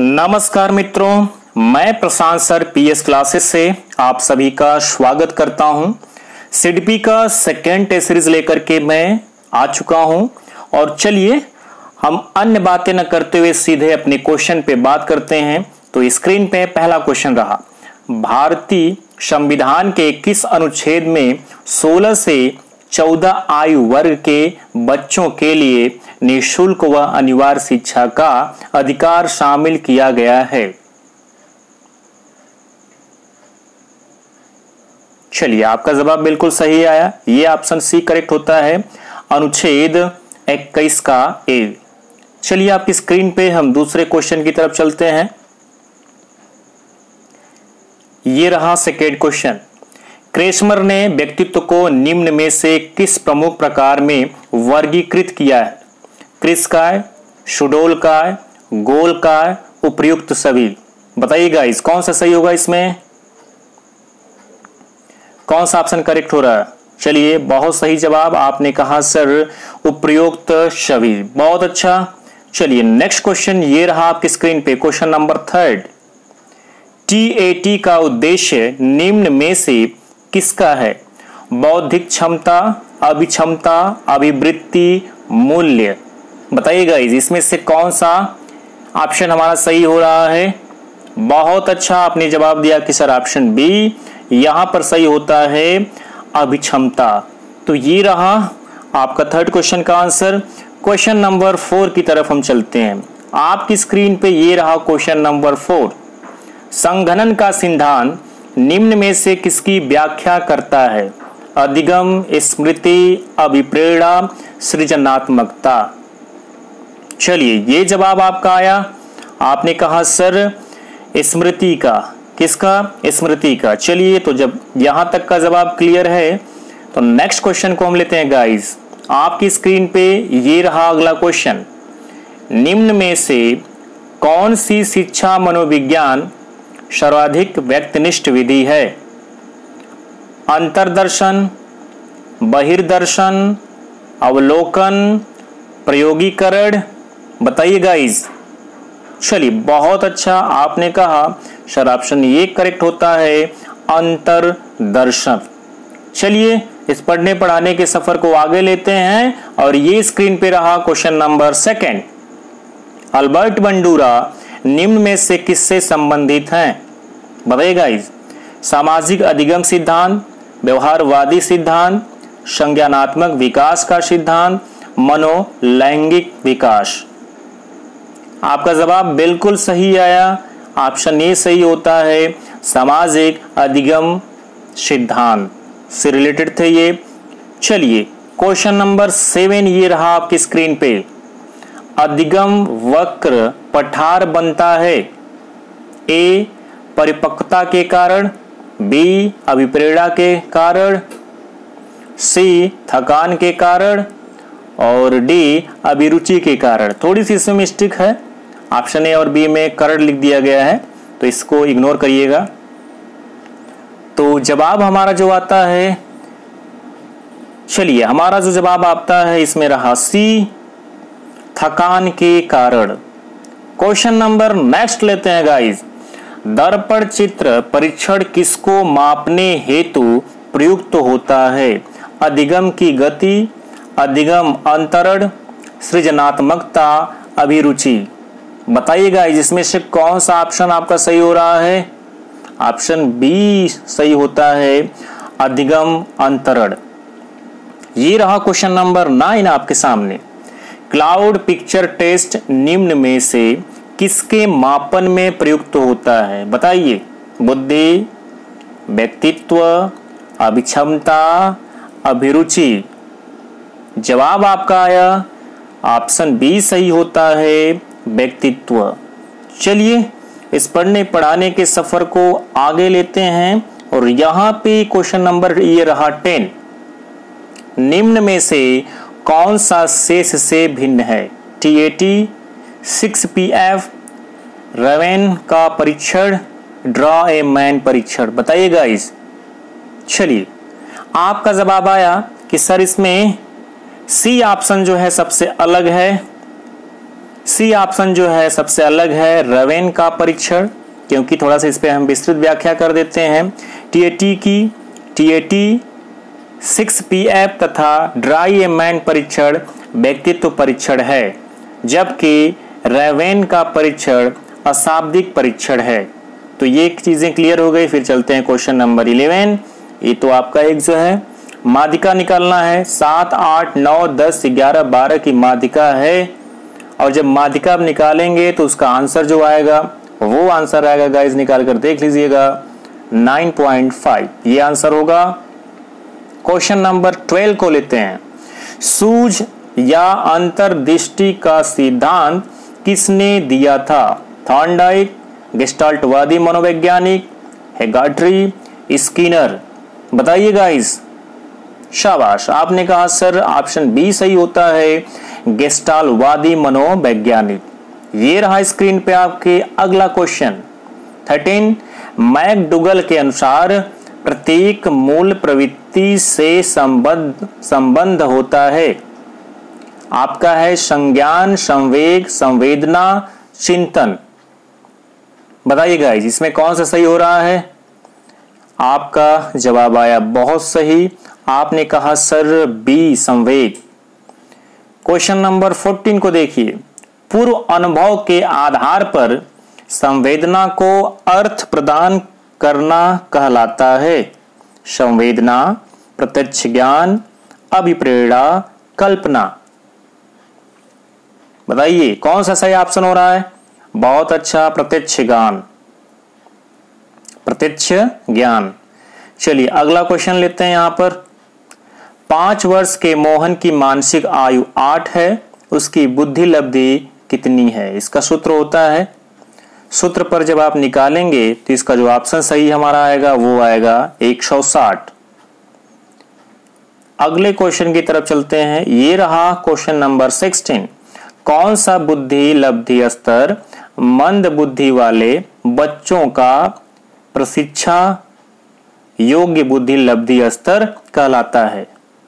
नमस्कार मित्रों, मैं प्रशांत सर पीएस क्लासेस से आप सभी का स्वागत करता हूं। सिडपी का सेकेंड टेस्ट सीरीज लेकर के मैं आ चुका हूं और चलिए हम अन्य बातें न करते हुए सीधे अपने क्वेश्चन पे बात करते हैं। तो स्क्रीन पे पहला क्वेश्चन रहा, भारतीय संविधान के किस अनुच्छेद में 16 से 14 आयु वर्ग के बच्चों के लिए निःशुल्क व अनिवार्य शिक्षा का अधिकार शामिल किया गया है? चलिए, आपका जवाब बिल्कुल सही आया। ये ऑप्शन सी करेक्ट होता है, अनुच्छेद 21 का ए। चलिए, आपकी स्क्रीन पे हम दूसरे क्वेश्चन की तरफ चलते हैं। ये रहा सेकेंड क्वेश्चन। क्रेस्मर ने व्यक्तित्व को निम्न में से किस प्रमुख प्रकार में वर्गीकृत किया है? कृशकाय, सुडोलकाय, गोलकाय, उपर्युक्त सभी। बताइएगा इस कौन सा सही होगा, इसमें कौन सा ऑप्शन करेक्ट हो रहा है? चलिए, बहुत सही जवाब आपने कहा सर, उपर्युक्त सभी। बहुत अच्छा। चलिए, नेक्स्ट क्वेश्चन ये रहा आपकी स्क्रीन पे, क्वेश्चन नंबर 3। टीएटी का उद्देश्य निम्न में से किसका है? बौद्धिक क्षमता, अभिक्षमता, अभिवृत्ति, मूल्य। बताइएगा इसमें से कौन सा ऑप्शन हमारा सही हो रहा है? बहुत अच्छा, आपने जवाब दिया कि सर ऑप्शन बी यहां पर सही होता है, अभिक्षमता। तो ये रहा आपका थर्ड क्वेश्चन का आंसर। क्वेश्चन नंबर 4 की तरफ हम चलते हैं। आपकी स्क्रीन पे ये रहा क्वेश्चन नंबर 4। संघनन का सिद्धांत निम्न में से किसकी व्याख्या करता है? अधिगम, स्मृति, अभिप्रेरणा, सृजनात्मकता। चलिए, ये जवाब आपका आया। आपने कहा सर स्मृति का। किसका? स्मृति का। चलिए, तो जब यहां तक का जवाब क्लियर है तो नेक्स्ट क्वेश्चन को हम लेते हैं गाइस। आपकी स्क्रीन पे ये रहा अगला क्वेश्चन। निम्न में से कौन सी शिक्षा मनोविज्ञान सर्वाधिक व्यक्तिनिष्ठ विधि है? अंतर्दर्शन, बहिर्दर्शन, अवलोकन, प्रयोगीकरण। बताइए गाइस। चलिए, बहुत अच्छा, आपने कहा सर ऑप्शन ये करेक्ट होता है, अंतर्दर्शन। चलिए, इस पढ़ने पढ़ाने के सफर को आगे लेते हैं और ये स्क्रीन पे रहा क्वेश्चन नंबर 2। अल्बर्ट बंडूरा निम्न में से किससे संबंधित हैं? बताइए गाइस। सामाजिक अधिगम सिद्धांत, व्यवहारवादी सिद्धांत, संज्ञानात्मक विकास का सिद्धांत, मनोलैंगिक विकास। आपका जवाब बिल्कुल सही आया। ऑप्शन ए सही होता है, सामाजिक अधिगम सिद्धांत से रिलेटेड थे ये। चलिए, क्वेश्चन नंबर 7 ये रहा आपकी स्क्रीन पे। अधिगम वक्र पठार बनता है? ए परिपक्वता के कारण, बी अभिप्रेरणा के कारण, सी थकान के कारण और डी अभिरुचि के कारण। थोड़ी सी इसमें मिस्टेक है, ऑप्शन ए और बी में करंट लिख दिया गया है, तो इसको इग्नोर करिएगा। तो जवाब हमारा जो आता है, चलिए हमारा जो जवाब आता है इसमें रहा सी, थकान के कारण। क्वेश्चन नंबर नेक्स्ट लेते हैं गाइस। दर्पण चित्र परीक्षण किसको मापने हेतु प्रयुक्त होता है? अधिगम की गति, अधिगम अंतरण, सृजनात्मकता, अभिरुचि। बताइएगा इसमें से कौन सा ऑप्शन आपका सही हो रहा है? ऑप्शन बी सही होता है, अधिगम अंतरण। ये रहा क्वेश्चन नंबर 9 आपके सामने। क्लाउड पिक्चर टेस्ट निम्न में से किसके मापन में प्रयुक्त होता है? बताइए। बुद्धि, व्यक्तित्व, अभिक्षमता, अभिरुचि। जवाब आपका आया ऑप्शन बी सही होता है, व्यक्तित्व। चलिए, इस पढ़ने पढ़ाने के सफर को आगे लेते हैं और यहां पे क्वेश्चन नंबर ये रहा 10। निम्न में से कौन सा शेष से भिन्न है? टीएटी, 6PF, रवेन का परीक्षण, ड्रॉ ए मैन परीक्षण। बताइएगा इस। चलिए, आपका जवाब आया कि सर इसमें सी ऑप्शन जो है सबसे अलग है। सी ऑप्शन जो है सबसे अलग है, रवेन का परीक्षण, क्योंकि थोड़ा सा इस पे हम विस्तृत व्याख्या कर देते हैं। टीएटी की टीएटी 6PF तथा ड्राई एमैन परीक्षण व्यक्तित्व परीक्षण है, जबकि रवेन का परीक्षण अशाब्दिक परीक्षण है। तो ये चीजें क्लियर हो गई। फिर चलते हैं क्वेश्चन नंबर 11। ये तो आपका एक जो है माध्यिका निकालना है। 7, 8, 9, 10, 11, 12 की माध्यिका है, और जब माध्यिका आप निकालेंगे तो उसका आंसर जो आएगा वो आंसर आएगा गाइस, निकाल कर देख लीजिएगा 9.5 ये आंसर होगा। क्वेश्चन नंबर 12 को लेते हैं। सूझ या अंतर्दृष्टि का सिद्धांत किसने दिया था? थॉर्नडाइक, गेस्टाल्टवादी मनोवैज्ञानिक, हेगार्ट्री, स्किनर। बताइए गाइस। शाबाश, आपने कहा सर ऑप्शन बी सही होता है, गेस्टाल्टवादी मनोवैज्ञानिक। ये रहा स्क्रीन पे आपके अगला क्वेश्चन 13। मैकडूगल के अनुसार प्रत्येक मूल प्रवृत्ति से संबंध होता है। आपका है संज्ञान, संवेग, संवेदना, चिंतन। बताइए गाइस इसमें कौन सा सही हो रहा है? आपका जवाब आया बहुत सही, आपने कहा सर बी संवेग। क्वेश्चन नंबर 14 को देखिए। पूर्व अनुभव के आधार पर संवेदना को अर्थ प्रदान करना कहलाता है। संवेदना, प्रत्यक्ष ज्ञान, अभिप्रेरणा, कल्पना। बताइए कौन सा सही ऑप्शन हो रहा है? बहुत अच्छा, प्रत्यक्ष ज्ञान, प्रत्यक्ष ज्ञान। चलिए अगला क्वेश्चन लेते हैं। यहां पर 5 वर्ष के मोहन की मानसिक आयु 8 है, उसकी बुद्धि लब्धि कितनी है? इसका सूत्र होता है, सूत्र पर जब आप निकालेंगे तो इसका जो ऑप्शन सही हमारा आएगा वो आएगा 160। अगले क्वेश्चन की तरफ चलते हैं। ये रहा क्वेश्चन नंबर 16। कौन सा बुद्धि लब्धि स्तर मंद बुद्धि वाले बच्चों का प्रशिक्षा योग्य बुद्धि लब्धि स्तर कहलाता है?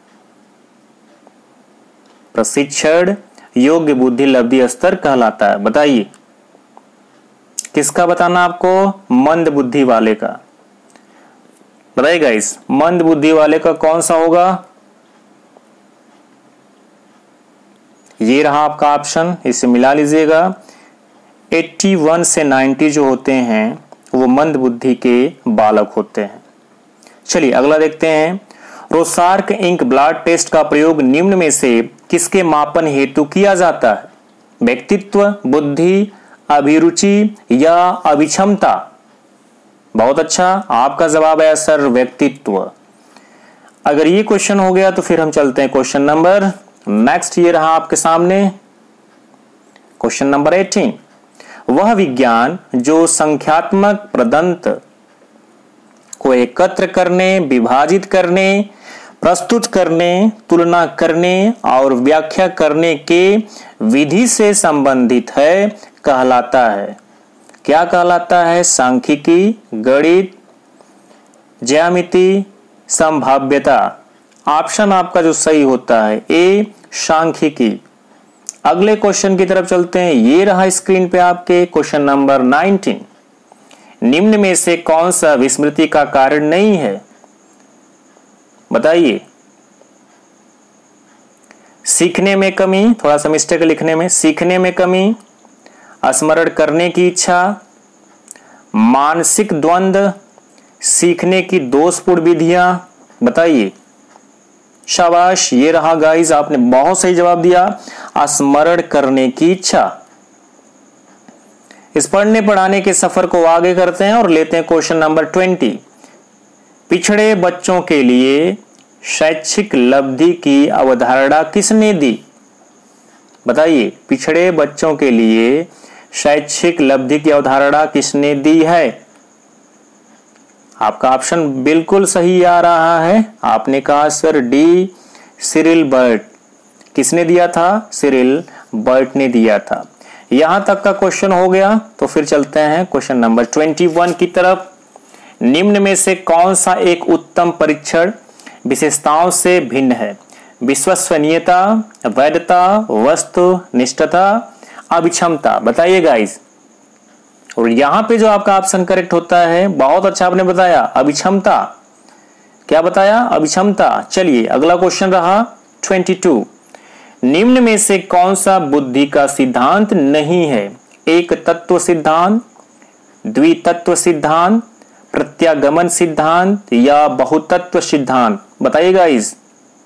प्रशिक्षण योग्य बुद्धि लब्धि स्तर कहलाता है। बताइए किसका बताना आपको? मंद बुद्धि वाले का। बताइए गाइस मंद बुद्धि वाले का कौन सा होगा? ये रहा आपका ऑप्शन, इसे मिला लीजिएगा। 81 से 90 जो होते हैं वो मंद बुद्धि के बालक होते हैं। चलिए अगला देखते हैं। रोसार्क इंक ब्लड टेस्ट का प्रयोग निम्न में से किसके मापन हेतु किया जाता है? व्यक्तित्व, बुद्धि, अभिरुचि या अभिक्षमता? बहुत अच्छा, आपका जवाब है सर व्यक्तित्व। अगर ये क्वेश्चन हो गया तो फिर हम चलते हैं क्वेश्चन नंबर नेक्स्ट। ये रहा आपके सामने क्वेश्चन नंबर 18। वह विज्ञान जो संख्यात्मक प्रदंत को एकत्र करने, विभाजित करने, प्रस्तुत करने, तुलना करने और व्याख्या करने के विधि से संबंधित है कहलाता है? क्या कहलाता है? सांख्यिकी, गणित, ज्यामिति, संभाव्यता। ऑप्शन आपका जो सही होता है ए सांख्यिकी। अगले क्वेश्चन की तरफ चलते हैं। ये रहा स्क्रीन पे आपके क्वेश्चन नंबर 19। निम्न में से कौन सा विस्मृति का कारण नहीं है? बताइए। सीखने में कमी, थोड़ा सा मिस्टेक लिखने में, सीखने में कमी, स्मरण करने की इच्छा, मानसिक द्वंद्व, सीखने की दोषपूर्ण विधियां। बताइए। शाबाश, ये रहा गाइस, आपने बहुत सही जवाब दिया, स्मरण करने की इच्छा। इस पढ़ने पढ़ाने के सफर को आगे करते हैं और लेते हैं क्वेश्चन नंबर 20। पिछड़े बच्चों के लिए शैक्षिक लब्धि की अवधारणा किसने दी? बताइए, पिछड़े बच्चों के लिए शैक्षिक लब्धि की अवधारणा किसने दी है? आपका ऑप्शन बिल्कुल सही आ रहा है, आपने कहा सर डी सिरिल बर्ट। किसने दिया था? सिरिल बर्ट ने दिया था। यहां तक का क्वेश्चन हो गया, तो फिर चलते हैं क्वेश्चन नंबर 21 की तरफ। निम्न में से कौन सा एक उत्तम परीक्षण विशेषताओं से भिन्न है? विश्वसनीयता, वैधता, वस्तुनिष्ठता, अभिक्षमता। बताइए गाइस। और यहां पे जो आपका ऑप्शन करेक्ट होता है, बहुत अच्छा आपने बताया, अभिक्षमता। क्या बताया? अभिक्षमता। चलिए अगला क्वेश्चन रहा 22। निम्न में से कौन सा बुद्धि का सिद्धांत नहीं है? एक तत्व सिद्धांत, द्वितत्व सिद्धांत, प्रत्यागमन सिद्धांत या बहुतत्व सिद्धांत? बताइए गाइस।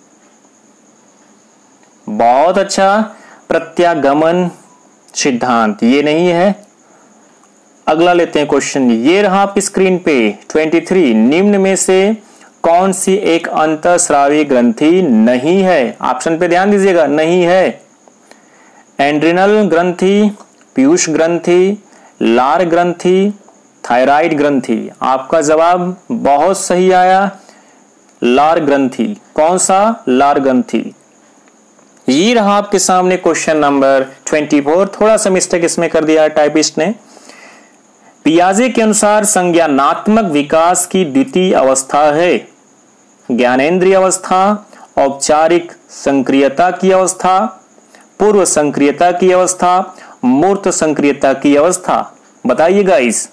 बहुत अच्छा, प्रत्यागमन सिद्धांत ये नहीं है। अगला लेते हैं क्वेश्चन, ये रहा आपकी स्क्रीन पे 23। निम्न में से कौन सी एक अंतःस्रावी ग्रंथि नहीं है? ऑप्शन पे ध्यान दीजिएगा, नहीं है। एड्रिनल ग्रंथि, पीयूष ग्रंथि, लार ग्रंथि, थायराइड ग्रंथि। आपका जवाब बहुत सही आया, लार ग्रंथि। कौन सा? लार ग्रंथि। ये रहा आपके सामने क्वेश्चन नंबर 24। थोड़ा सा मिस्टेक इसमें कर दिया है टाइपिस्ट ने। पियाजे के अनुसार संज्ञानात्मक विकास की द्वितीय अवस्था है ज्ञानेंद्रिय अवस्था, औपचारिक संक्रियता की अवस्था, पूर्व संक्रियता की अवस्था, मूर्त संक्रियता की अवस्था। बताइए गाइस।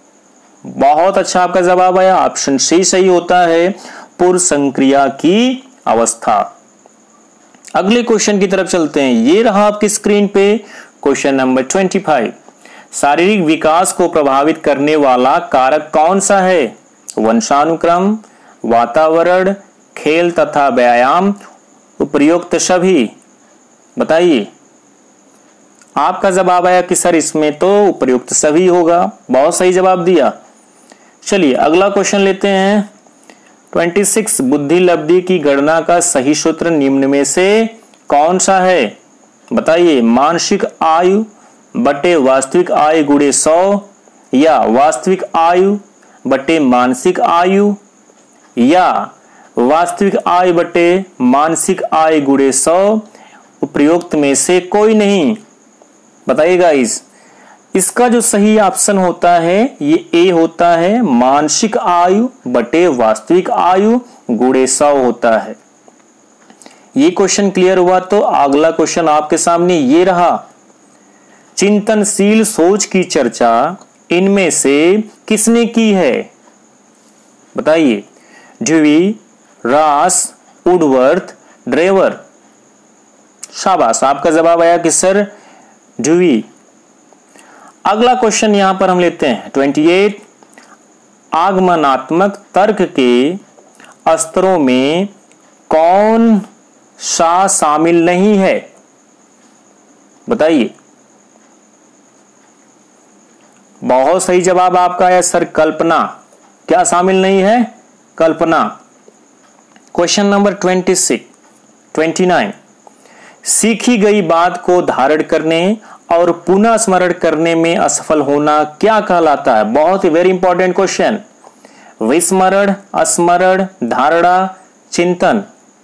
बहुत अच्छा आपका जवाब आया, ऑप्शन सी सही होता है, पूर्व संक्रिया की अवस्था। अगले क्वेश्चन की तरफ चलते हैं। ये रहा आपकी स्क्रीन पे क्वेश्चन नंबर 25। शारीरिक विकास को प्रभावित करने वाला कारक कौन सा है? वंशानुक्रम, वातावरण, खेल तथा व्यायाम, उपयुक्त सभी? बताइए। आपका जवाब आया कि सर इसमें तो उपयुक्त सभी होगा। बहुत सही जवाब दिया। चलिए अगला क्वेश्चन लेते हैं 26। बुद्धि लब्धि की गणना का सही सूत्र निम्न में से कौन सा है? बताइए। मानसिक आयु बटे वास्तविक आयु गुणे 100 या वास्तविक आयु बटे मानसिक आयु या वास्तविक आयु बटे मानसिक आयु गुणे 100? उपयुक्त में से कोई नहीं। बताइए गाइस। इसका जो सही ऑप्शन होता है ये ए होता है, मानसिक आयु बटे वास्तविक आयु गुणे 100 होता है। ये क्वेश्चन क्लियर हुआ तो अगला क्वेश्चन आपके सामने ये रहा। चिंतनशील सोच की चर्चा इनमें से किसने की है? बताइए। ड्यूई, रास, वुडवर्थ, ड्रेवर? शाबाश, आपका जवाब आया कि सर ड्यूई। अगला क्वेश्चन यहां पर हम लेते हैं 28। आगमनात्मक तर्क के स्तरों में कौन सा शामिल नहीं है? बताइए। बहुत सही जवाब आपका है सर, कल्पना। क्या शामिल नहीं है? कल्पना। Question number 29। सीखी गई बात को धारण करने और पुनः स्मरण करने में असफल होना क्या कहलाता है? बहुत ही वेरी इंपॉर्टेंट क्वेश्चन। विस्मरण, स्मरण, धारणा, चिंतन?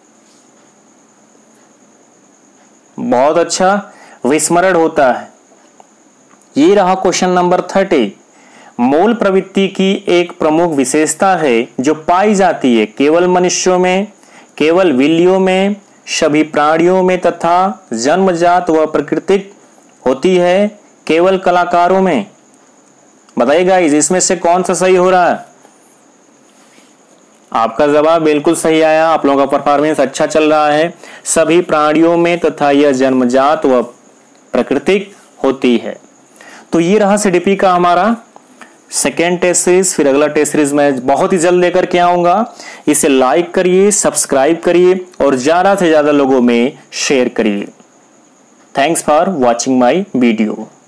बहुत अच्छा, विस्मरण होता है। ये रहा क्वेश्चन नंबर 30। मूल प्रवृत्ति की एक प्रमुख विशेषता है जो पाई जाती है केवल मनुष्यों में, केवल बिल्लियों में, सभी प्राणियों में तथा जन्मजात व प्राकृतिक होती है केवल कलाकारों में। बताइएगा इसमें से कौन सा सही हो रहा है? आपका जवाब बिल्कुल सही आया। आप लोगों का परफॉर्मेंस अच्छा चल रहा है। सभी प्राणियों में तथा यह जन्मजात व प्राकृतिक होती है। तो ये रहा सीडीपी का हमारा सेकेंड टेस्ट सीरीज। फिर अगला टेस्ट सीरीज मैं बहुत ही जल्द लेकर के आऊंगा। इसे लाइक करिए, सब्सक्राइब करिए और ज्यादा से ज्यादा लोगों में शेयर करिए। Thanks for watching my video.